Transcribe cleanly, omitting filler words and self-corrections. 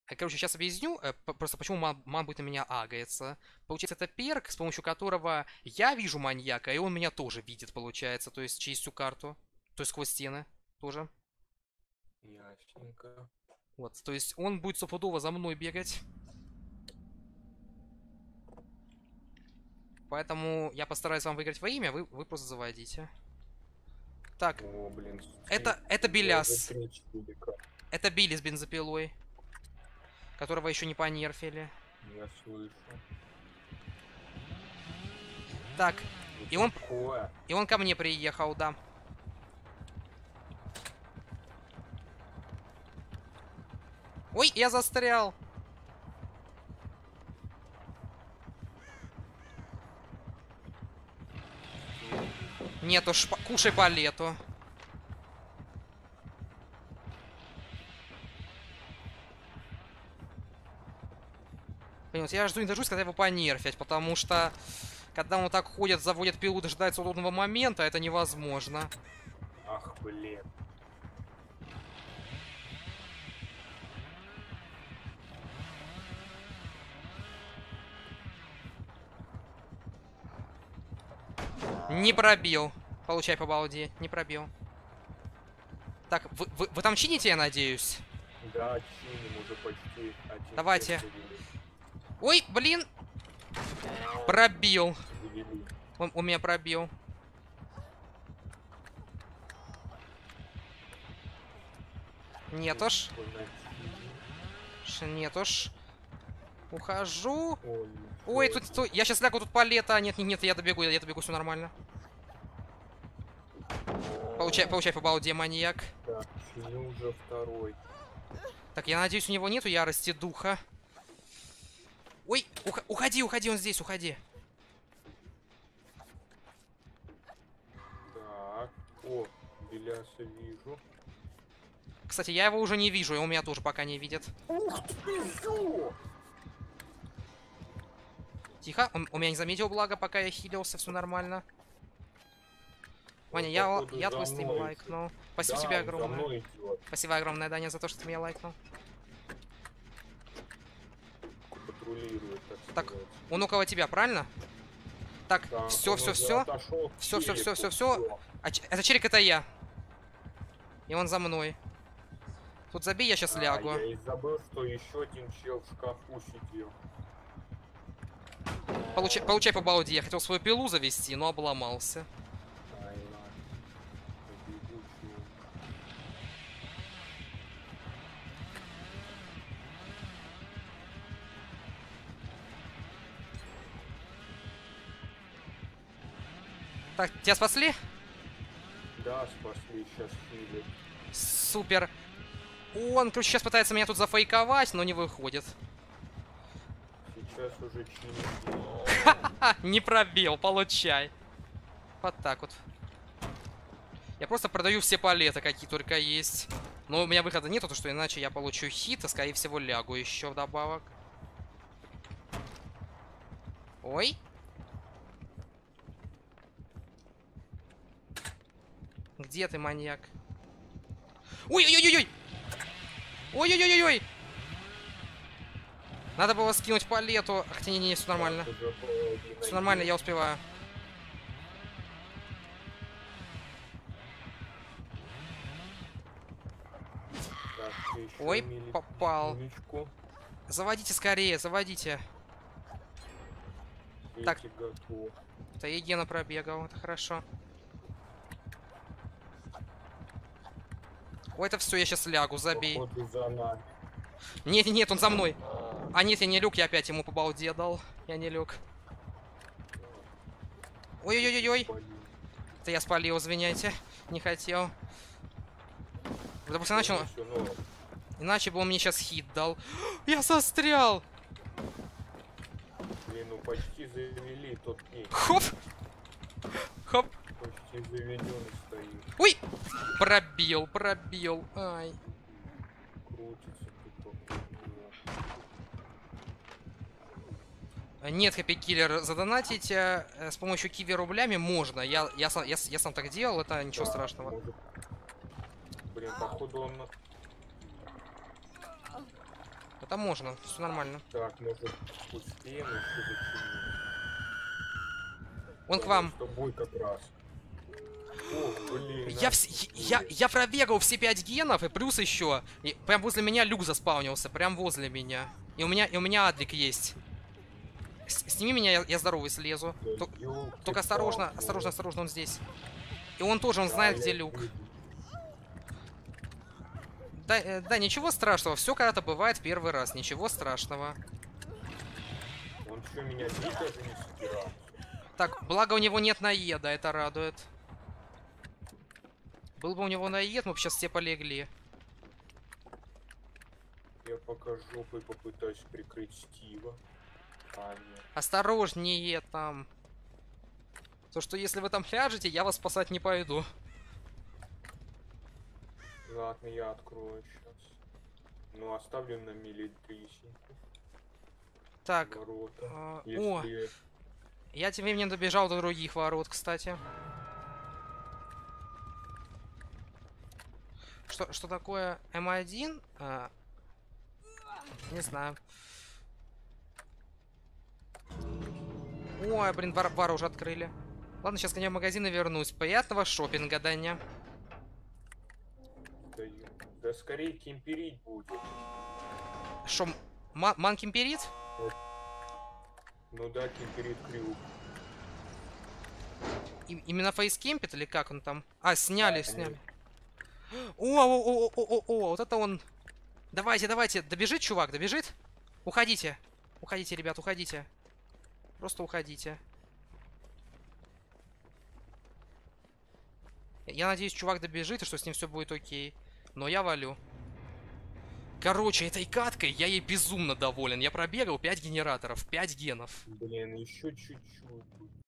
Короче, сейчас объясню, просто почему ман будет на меня агается. Получается, это перк, с помощью которого я вижу маньяка, и он меня тоже видит, получается, то есть через всю карту, то есть сквозь стены тоже. Ясненько. Вот, то есть он будет стопудово за мной бегать. Поэтому я постараюсь вам выиграть во имя, вы просто заводите. Так, О, блин. это Даже Беляс. 3 чудика. Это Билли с бензопилой, которого еще не понерфили. Я слышу. Так, и он, Такое. и он ко мне приехал, да. Ой, я застрял. Нет уж, кушай палету. Понимаете, я жду не дождусь, когда его понерфять, потому что когда он так ходит, заводит пилу, дожидается удобного момента, это невозможно. Ах, блин. Не пробил. Получай по балде. Не пробил. Так, вы там чините, я надеюсь? Да, чиним уже почти. Один Давайте. завели. Ой, блин. Пробил. Завели. Он у меня пробил. Нет уж. Нет уж. Ухожу. Ой, Ой, тут, я сейчас лягу, тут палета. Нет, нет, нет, я добегу, все нормально. Получай по балде, маньяк. так, чиню уже второй. Так, я надеюсь, у него нету ярости духа. Ой, уходи, он здесь, уходи. Так, о, Беляса вижу. Кстати, я его уже не вижу, и он меня тоже пока не видит. Ух ты, шо? Тихо, он меня не заметил, благо, пока я хилился, все нормально. Ваня, я твой стрим лайкнул. Спасибо тебе огромное. Спасибо огромное, Даня, за то, что ты меня лайкнул. Патрулирует, Так, сказать. он около тебя, правильно? Так, Так, все. он уже отошел к челику. Все. Это челик, это я. И он за мной. Тут забей, я сейчас лягу. Я и забыл, что еще один чел в шкафу сидел. Получай по балде. Я хотел свою пилу завести, но обломался. Ай, ладно. Побегу, чел. Так, тебя спасли? Да, спасли, сейчас хилит. Супер. Он, короче, сейчас пытается меня тут зафейковать, но не выходит. Сейчас уже чинит. Ха, не пробил, получай. Вот так вот. Я просто продаю все палеты, какие только есть. Но у меня выхода нету, потому что иначе я получу хит, и, скорее всего, лягу еще вдобавок. Ой. Где ты, маньяк? Ой-ой-ой-ой! Ой-ой-ой-ой! Надо было скинуть палету. Хотя не, все нормально. Все нормально, я успеваю. Так, Ой, попал. Миличку. Заводите скорее, заводите. Так. Готов. Это Егена пробегал, это хорошо. Ой, это все, я сейчас лягу, забей. Походу за нами. Нет, нет, он за мной. А нет, я не люк, я опять ему по балде дал. Я не люк. Ой-ой-ой-ой. Это я спалил, извиняйте. Не хотел. Потому что иначе бы он мне сейчас хит дал. Я застрял! Блин, ну почти завели тот пень. Хоп! Хоп! Почти заведен стоит. Ой! Пробил. Ай. Крутится тупо. Нет, хэппи-киллер, задонатить с помощью киви рублями можно. Я сам так делал, это ничего страшного. Может... Блин, походу он... Это можно, все нормально. Так, может, успеем еще зачинить? Он к вам. С тобой как раз. О, блин. Я пробегал все 5 генов, и плюс еще. Прям возле меня люк заспаунился, прям возле меня. И у меня адрик есть. Сними меня, я здоровый слезу. Только осторожно, осторожно, осторожно, он здесь. И он тоже, он знает, где люк. Да, ничего страшного, все когда-то бывает первый раз, ничего страшного. Он что, меня бить даже не собирался? Так, благо у него нет наеда, это радует. Был бы у него наед, мы бы сейчас все полегли. Я пока жопой попытаюсь прикрыть Стива. А, нет. Осторожнее там. То, что если вы там ляжете, я вас спасать не пойду. Ладно, я открою сейчас. Ну, оставлю на мили трясинку. Так, Ворота. о, Если... я тем временем добежал до других ворот, кстати. Что такое М1? Не знаю. Ой, блин, бар уже открыли. Ладно, сейчас к в магазин и вернусь. Приятного шопинга, Даня. Да скорее кемперить будет. Шо, ман кемперит? Ну да, кемперит крюк. Именно фейскемпит или как он там? А, сняли, Да, сняли. О, вот это он. Давайте, давайте, добежит, чувак, добежит? Уходите. Уходите, ребят, уходите. Просто уходите. Я надеюсь, чувак добежит, и что с ним все будет окей. Но я валю. Короче, этой каткой я ей безумно доволен. Я пробегал 5 генераторов, 5 генов. Блин, еще чуть-чуть.